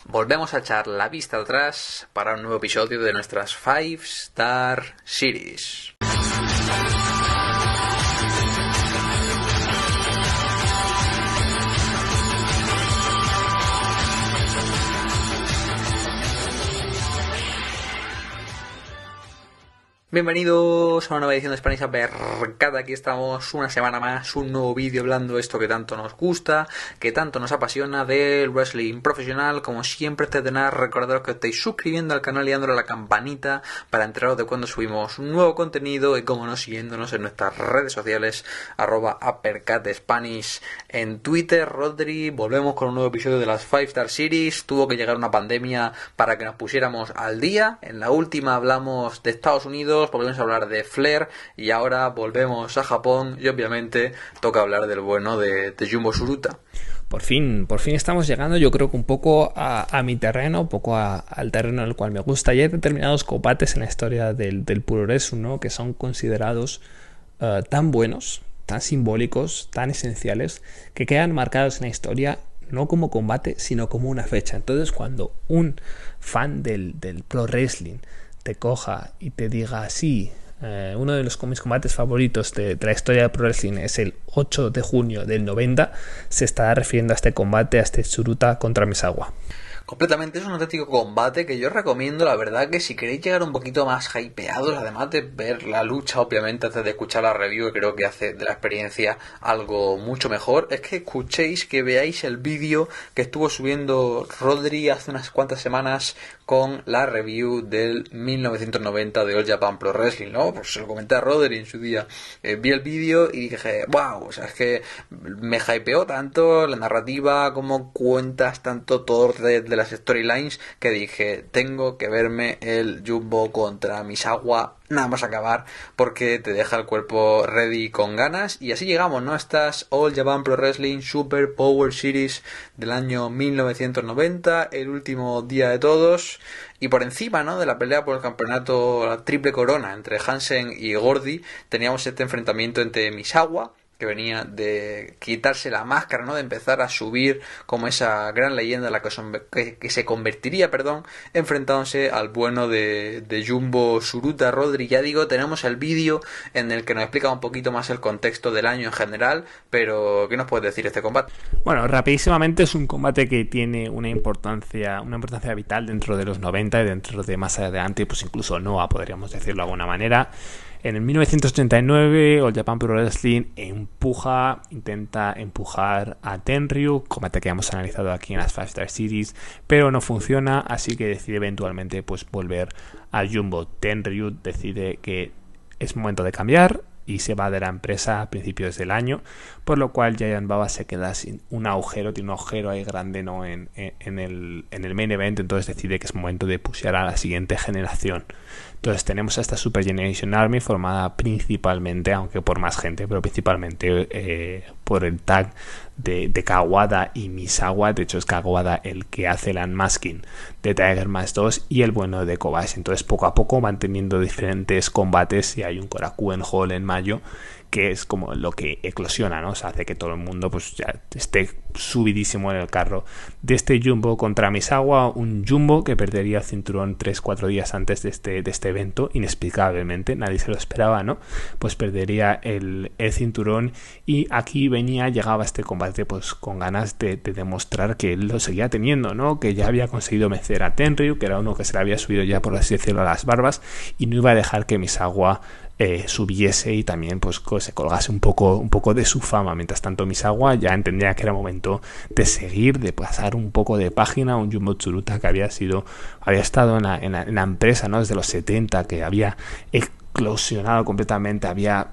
Volvemos a echar la vista atrás para un nuevo episodio de nuestras 5 Star Series. Bienvenidos a una nueva edición de Spanish Uppercut. Aquí estamos una semana más, un nuevo vídeo hablando de esto que tanto nos gusta, que tanto nos apasiona del wrestling profesional. Como siempre, recordaros que os estáis suscribiendo al canal y dándole a la campanita para enteraros de cuando subimos un nuevo contenido y como no, siguiéndonos en nuestras redes sociales @UppercutSpanish en Twitter. Rodri, volvemos con un nuevo episodio de las 5 Star Series. Tuvo que llegar una pandemia para que nos pusiéramos al día. En la última hablamos de Estados Unidos, volvemos a hablar de Flair y ahora volvemos a Japón y obviamente toca hablar del bueno de Jumbo Tsuruta. Por fin estamos llegando, yo creo que un poco a mi terreno, un poco al terreno en el cual me gusta. Y hay determinados combates en la historia del puroresu, ¿no?, que son considerados tan buenos, tan simbólicos, tan esenciales, que quedan marcados en la historia no como combate, sino como una fecha. Entonces, cuando un fan del pro wrestling te coja y te diga sí, uno de mis combates favoritos de la historia del pro wrestling es el 8 de junio del 90, se estará refiriendo a este combate, a este Tsuruta contra Misawa. Completamente, es un auténtico combate que yo recomiendo, la verdad, que si queréis llegar un poquito más hypeados, además de ver la lucha, obviamente, antes de escuchar la review, que creo que hace de la experiencia algo mucho mejor, es que escuchéis, que veáis el vídeo que estuvo subiendo Rodri hace unas cuantas semanas con la review del 1990 de All Japan Pro Wrestling, ¿no? Pues se lo comenté a Rodri en su día. Vi el vídeo y dije, wow, o sea, es que me hypeó tanto la narrativa, como cuentas tanto todo de las storylines, que dije, tengo que verme el Jumbo contra Misawa nada más acabar, porque te deja el cuerpo ready con ganas. Y así llegamos, ¿no?, a estas All Japan Pro Wrestling Super Power Series del año 1990, el último día de todos, y por encima, ¿no?, de la pelea por el campeonato, la triple corona entre Hansen y Gordy, teníamos este enfrentamiento entre Misawa, que venía de quitarse la máscara, ¿no?, de empezar a subir como esa gran leyenda la que se convertiría, enfrentándose al bueno de Jumbo Tsuruta. Rodri, ya digo, tenemos el vídeo en el que nos explica un poquito más el contexto del año en general, pero ¿qué nos puedes decir de este combate? Bueno, rapidísimamente, es un combate que tiene una importancia vital dentro de los 90 y dentro de más adelante, pues incluso Noah, podríamos decirlo de alguna manera. En el 1989, All Japan Pro Wrestling intenta empujar a Tenryu, combate que hemos analizado aquí en las 5 Star Series, pero no funciona, así que decide eventualmente pues volver a Jumbo. Tenryu decide que es momento de cambiar y se va de la empresa a principios del año, por lo cual Giant Baba se queda sin un agujero, tiene un agujero ahí grande, ¿no?, en el main event. Entonces decide que es momento de pushear a la siguiente generación. Entonces tenemos a esta Super Generation Army formada principalmente, aunque por más gente, pero principalmente por el tag de Kawada y Misawa. De hecho es Kawada el que hace el unmasking de Tiger Mask 2 y el bueno de Kobashi. Entonces poco a poco van teniendo diferentes combates y hay un Korakuen Hall en mayo, que es como lo que eclosiona, ¿no? O sea, hace que todo el mundo pues ya esté subidísimo en el carro de este Jumbo contra Misawa, un Jumbo que perdería el cinturón 3-4 días antes de este evento, inexplicablemente, nadie se lo esperaba, ¿no? Pues perdería el cinturón, y aquí llegaba este combate pues con ganas de demostrar que él lo seguía teniendo, ¿no? Que ya había conseguido vencer a Tenryu, que era uno que se le había subido ya, por así decirlo, a las barbas, y no iba a dejar que Misawa subiese y también pues se colgase un poco de su fama. Mientras tanto, Misawa ya entendía que era momento de seguir, de pasar un poco de página. Un Jumbo Tsuruta que había estado en la empresa, ¿no?, desde los 70, que había eclosionado completamente, había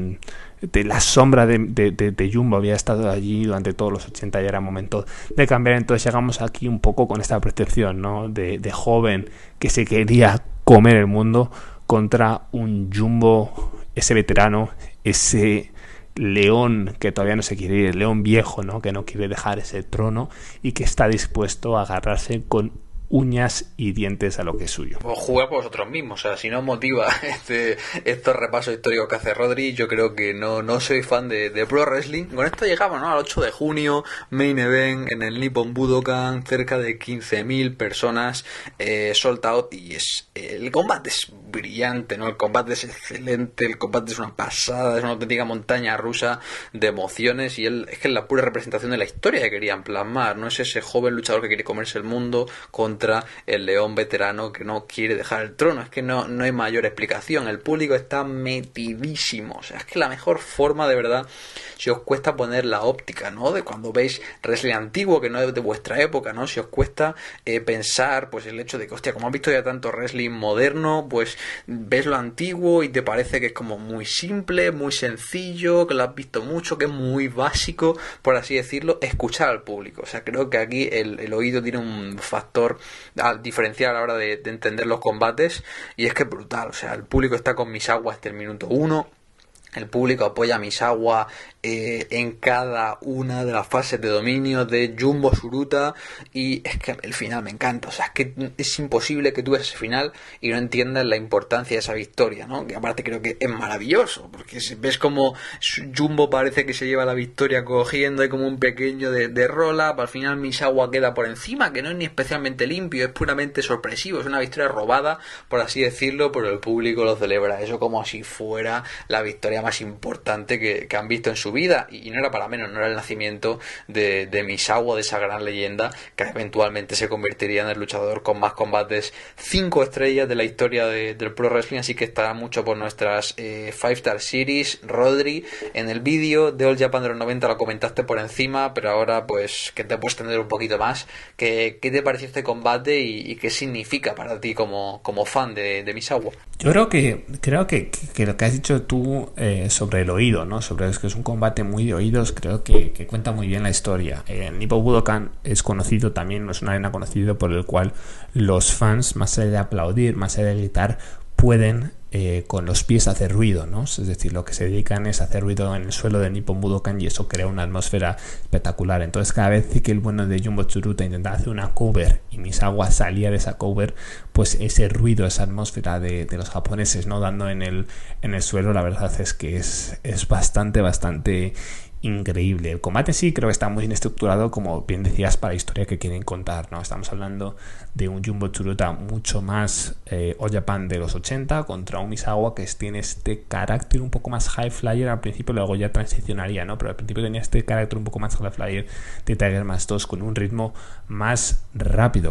de la sombra de Jumbo había estado allí durante todos los 80 y era momento de cambiar. Entonces llegamos aquí un poco con esta percepción, ¿no?, de joven que se quería comer el mundo, contra un Jumbo, ese veterano, ese león que todavía no se quiere ir, el león viejo, ¿no?, que no quiere dejar ese trono y que está dispuesto a agarrarse con uñas y dientes a lo que es suyo. O jugar por vosotros mismos, o sea, si no os motiva estos repasos históricos que hace Rodri, yo creo que no soy fan de Pro Wrestling. Con esto llegamos, ¿no?, al 8 de junio, Main Event en el Nippon Budokan, cerca de 15.000 personas, sold out, y el combate es brillante, ¿no? El combate es excelente, el combate es una pasada, es una auténtica montaña rusa de emociones, y es que es la pura representación de la historia que querían plasmar, ¿no? Es ese joven luchador que quiere comerse el mundo contra el león veterano que no quiere dejar el trono. Es que no hay mayor explicación. El público está metidísimo. O sea, es que la mejor forma, de verdad, si os cuesta poner la óptica, ¿no?, de cuando veis wrestling antiguo, que no es de vuestra época, ¿no? Si os cuesta pensar, pues el hecho de que, hostia, como has visto ya tanto wrestling moderno, pues ves lo antiguo y te parece que es como muy simple, muy sencillo, que lo has visto mucho, que es muy básico, por así decirlo. Escuchar al público. O sea, creo que aquí el oído tiene un factor diferencial a la hora de entender los combates, y es que es brutal. O sea, el público está con Misawa hasta el minuto 1. El público apoya a Misawa en cada una de las fases de dominio de Jumbo Tsuruta, y es que el final me encanta. O sea, es que es imposible que tú veas ese final y no entiendas la importancia de esa victoria, ¿no? Que aparte creo que es maravilloso, porque ves como Jumbo parece que se lleva la victoria cogiendo ahí como un pequeño de roll-up. Al final Misawa queda por encima, que no es ni especialmente limpio, es puramente sorpresivo, es una victoria robada, por así decirlo, pero el público lo celebra eso como si fuera la victoria más importante que han visto en su vida, y no era para menos, no era el nacimiento de Misawa, de esa gran leyenda que eventualmente se convertiría en el luchador con más combates 5 estrellas de la historia del Pro Wrestling. Así que estará mucho por nuestras 5-Star Series. Rodri, en el vídeo de All Japan de los 90 lo comentaste por encima, pero ahora pues que te puedes extender un poquito más. ¿Qué te pareció este combate y qué significa para ti como fan de Misawa? Yo creo que lo que has dicho tú sobre el oído, ¿no? Sobre es que es un combate muy de oídos, creo que cuenta muy bien la historia. Nippon Budokan es conocido también, es una arena conocida por el cual los fans, más allá de aplaudir, más allá de gritar, pueden con los pies hacer ruido, ¿no? Es decir, lo que se dedican es hacer ruido en el suelo de Nippon Budokan, y eso crea una atmósfera espectacular. Entonces, cada vez que el bueno de Jumbo Tsuruta intentaba hacer una cover y Misawa salía de esa cover, pues ese ruido, esa atmósfera de los japoneses, ¿no?, dando en el suelo, la verdad es que es bastante increíble. El combate sí creo que está muy bien estructurado, como bien decías, para la historia que quieren contar, ¿no? Estamos hablando de un Jumbo Tsuruta mucho más All Japan de los 80 contra un Misawa que tiene este carácter un poco más high flyer al principio, luego ya transicionaría, ¿no? Pero al principio tenía este carácter un poco más high flyer de Tiger Mask 2, con un ritmo más rápido,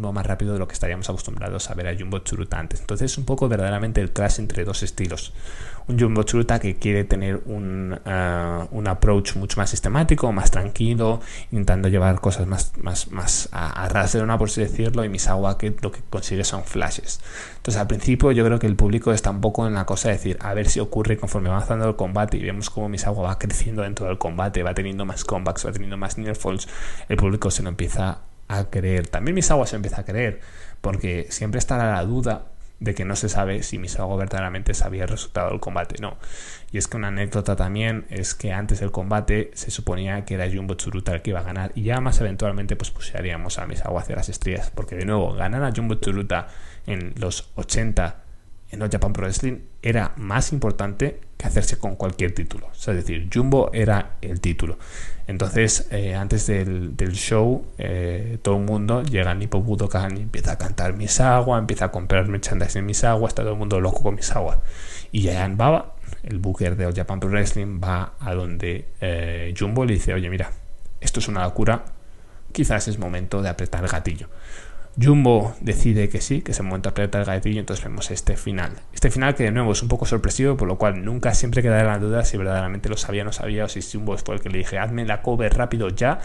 de lo que estaríamos acostumbrados a ver a Jumbo Tsuruta antes. Entonces es un poco verdaderamente el clash entre dos estilos. Un Jumbo Tsuruta que quiere tener un approach mucho más sistemático, más tranquilo, intentando llevar cosas más a ras de lona, por así decirlo, y Misawa que lo que consigue son flashes. Entonces al principio yo creo que el público está un poco en la cosa de decir, a ver si ocurre conforme va avanzando el combate, y vemos cómo Misawa va creciendo dentro del combate, va teniendo más comebacks, va teniendo más near falls. El público se lo empieza a creer, también Misawa se empieza a creer, porque siempre estará la duda de que no se sabe si Misawa verdaderamente sabía el resultado del combate. No. Y es que una anécdota también es que antes del combate se suponía que era Jumbo Tsuruta el que iba a ganar, y ya más eventualmente pues pusiéramos a Misawa hacia las estrellas, porque de nuevo ganar a Jumbo Tsuruta en los 80 en All Japan Pro Wrestling era más importante que hacerse con cualquier título. O sea, es decir, Jumbo era el título. Entonces, antes del show, todo el mundo llega al Nippon Budokan y empieza a cantar Misawa, empieza a comprar merchandise en Misawa, está todo el mundo loco con Misawa. Y Giant Baba, el booker de All Japan Pro Wrestling, va a donde Jumbo le dice, oye, mira, esto es una locura, quizás es momento de apretar el gatillo. Jumbo decide que sí, que es el momento de apretar el gatillo, y entonces vemos este final que de nuevo es un poco sorpresivo, por lo cual nunca siempre quedará la duda si verdaderamente lo sabía o no sabía, o si Jumbo fue el que le dije hazme la cover rápido ya,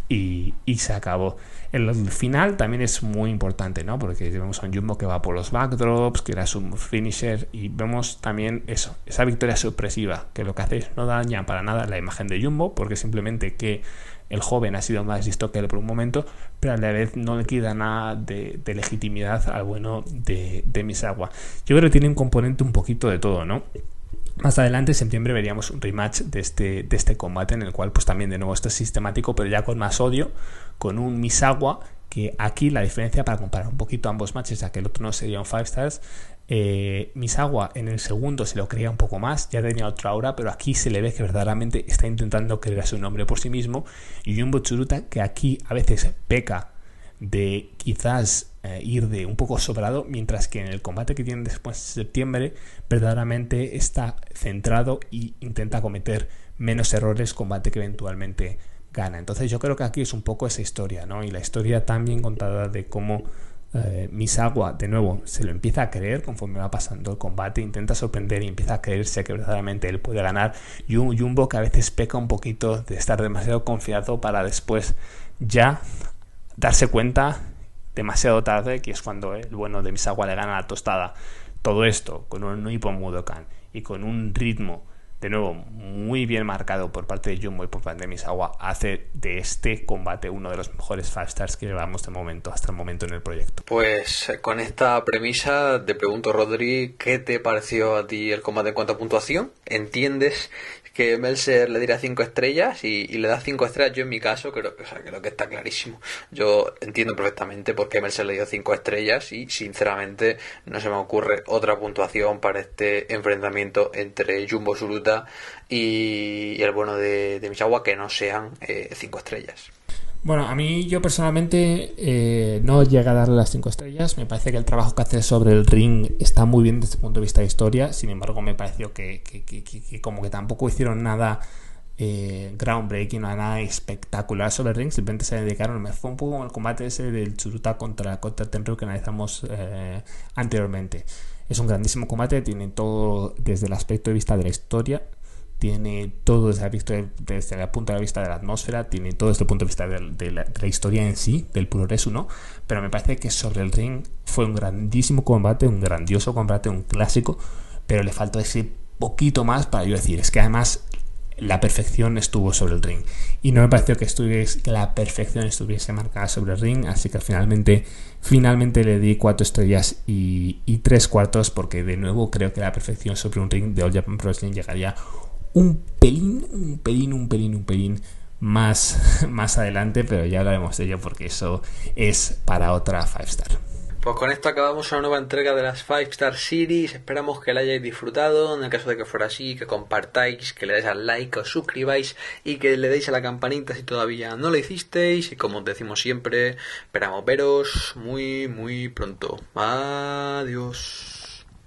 y se acabó. El final también es muy importante, ¿no? Porque vemos a un Jumbo que va por los backdrops, que era su finisher, y vemos también eso, esa victoria sorpresiva, que lo que hace es no daña para nada la imagen de Jumbo, porque simplemente que el joven ha sido más listo que él por un momento, pero a la vez no le queda nada de legitimidad al bueno de Misawa. Yo creo que tiene un componente un poquito de todo, ¿no? Más adelante, en septiembre, veríamos un rematch de este combate, en el cual pues también de nuevo esto es sistemático, pero ya con más odio, con un Misawa que aquí la diferencia, para comparar un poquito ambos matches, ya que el otro no sería un 5 stars, Misawa en el segundo se lo creía un poco más, ya tenía otra aura, pero aquí se le ve que verdaderamente está intentando crearse un nombre por sí mismo. Y Jumbo Tsuruta, que aquí a veces peca de quizás ir de un poco sobrado, mientras que en el combate que tienen después de septiembre verdaderamente está centrado y intenta cometer menos errores, combate que eventualmente gana. Entonces yo creo que aquí es un poco esa historia, ¿no? Y la historia tan bien contada de cómo Misawa de nuevo se lo empieza a creer conforme va pasando el combate, intenta sorprender y empieza a creerse que verdaderamente él puede ganar, y un Jumbo que a veces peca un poquito de estar demasiado confiado para después ya darse cuenta demasiado tarde, que es cuando el bueno de Misawa le gana la tostada. Todo esto con un Nippon Budokan y con un ritmo de nuevo muy bien marcado por parte de Jumbo y por parte de Misawa, hace de este combate uno de los mejores 5 stars que llevamos de momento hasta el momento en el proyecto. Pues con esta premisa te pregunto, Rodri, ¿qué te pareció a ti el combate en cuanto a puntuación? ¿Entiendes que Meltzer le dirá 5 estrellas y le da 5 estrellas? Yo en mi caso creo que está clarísimo. Yo entiendo perfectamente por qué Meltzer le dio 5 estrellas y sinceramente no se me ocurre otra puntuación para este enfrentamiento entre Jumbo Tsuruta y el bueno de Misawa que no sean 5 estrellas. Bueno, a mí yo personalmente no llega a darle las 5 estrellas. Me parece que el trabajo que hace sobre el ring está muy bien desde el punto de vista de historia. Sin embargo, me pareció que como que tampoco hicieron nada groundbreaking, nada espectacular sobre el ring. Simplemente se dedicaron. Me fue un poco como el combate ese del Tsuruta contra Tenryu que analizamos anteriormente. Es un grandísimo combate. Tiene todo desde el aspecto de vista de la historia, tiene todo desde el punto de vista de la atmósfera, tiene todo desde el punto de vista de la historia en sí, del progreso, ¿no? Pero me parece que sobre el ring fue un grandísimo combate, un grandioso combate, un clásico, pero le faltó ese poquito más para yo decir, es que además la perfección estuvo sobre el ring, y no me pareció que la perfección estuviese marcada sobre el ring, así que finalmente le di 4 estrellas y 3 cuartos, porque de nuevo creo que la perfección sobre un ring de All Japan Pro Wrestling llegaría un pelín más adelante, pero ya hablaremos de ello porque eso es para otra 5 star. Pues con esto acabamos una nueva entrega de las 5 Star Series. Esperamos que la hayáis disfrutado. En el caso de que fuera así, que compartáis, que le deis al like, que os suscribáis y que le deis a la campanita si todavía no lo hicisteis. Y como os decimos siempre, esperamos veros muy pronto. Adiós.